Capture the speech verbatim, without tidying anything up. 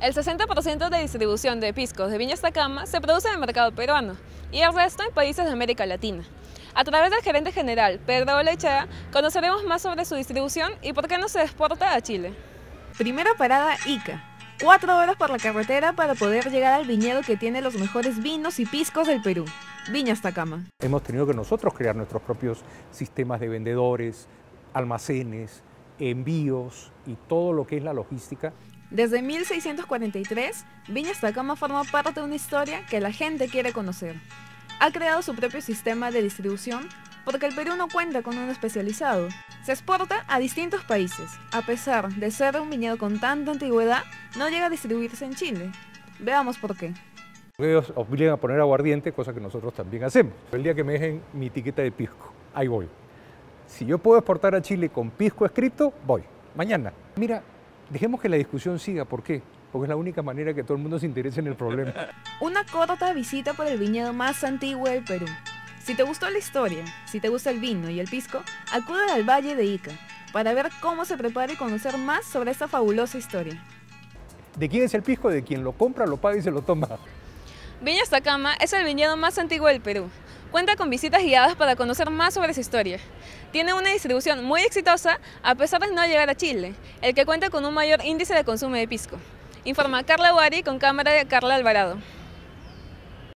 El sesenta por ciento de distribución de piscos de Viña Atacama se produce en el mercado peruano y el resto en países de América Latina. A través del gerente general, Pedro Olechea, conoceremos más sobre su distribución y por qué no se exporta a Chile. Primera parada, Ica. Cuatro horas por la carretera para poder llegar al viñedo que tiene los mejores vinos y piscos del Perú, Viña Atacama. Hemos tenido que nosotros crear nuestros propios sistemas de vendedores, almacenes, envíos y todo lo que es la logística. Desde mil seiscientos cuarenta y tres, Viña Atacama forma parte de una historia que la gente quiere conocer. Ha creado su propio sistema de distribución porque el Perú no cuenta con uno especializado. Se exporta a distintos países. A pesar de ser un viñedo con tanta antigüedad, no llega a distribuirse en Chile. Veamos por qué. Ellos obligan a poner aguardiente, cosa que nosotros también hacemos. El día que me dejen mi etiqueta de pisco, ahí voy. Si yo puedo exportar a Chile con pisco escrito, voy. Mañana. Mira, dejemos que la discusión siga. ¿Por qué? Porque es la única manera que todo el mundo se interese en el problema. Una corta visita por el viñedo más antiguo del Perú. Si te gustó la historia, si te gusta el vino y el pisco, acude al Valle de Ica para ver cómo se prepara y conocer más sobre esta fabulosa historia. ¿De quién es el pisco? De quien lo compra, lo paga y se lo toma. Viña Atacama es el viñedo más antiguo del Perú. Cuenta con visitas guiadas para conocer más sobre su historia. Tiene una distribución muy exitosa a pesar de no llegar a Chile, el que cuenta con un mayor índice de consumo de pisco. Informa Carla Guari con cámara de Carla Alvarado.